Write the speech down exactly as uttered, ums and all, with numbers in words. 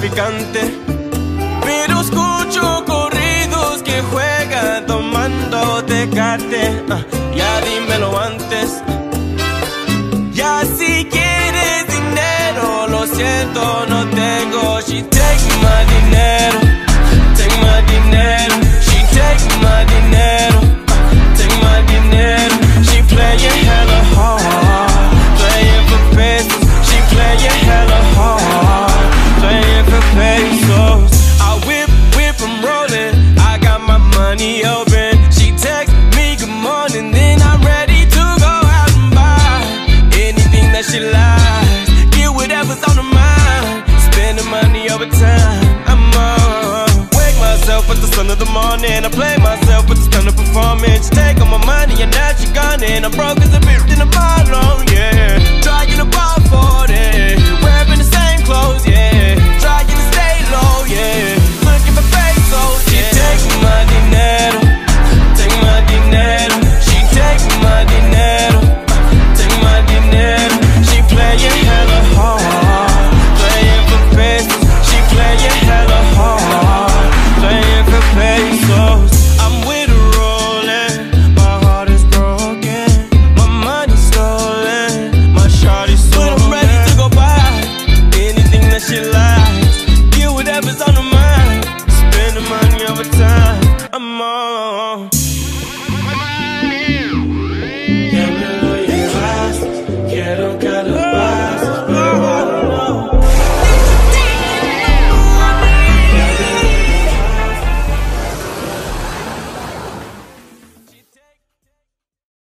traficante. Pero escucho corridos que juegan tomando Tecate. uh, Ya dímelo antes. Ya si quieres dinero, lo siento, no tengo. She take my dinero, take my dinero. She take my dinero, take my dinero. She playing hella hard, playing for pesos. She playing hella hard, playing for pesos. I whip, whip, I'm rolling, I got my money open. She text me good morning, then I'm ready to go out and buy anything that she likes. Get whatever's on her mind, spending money over time. I'm on. Wake myself at the sun of the morning, I play myself with this kind of performance. She take all my money and now she gone, and I'm broke as a bitch in the morning.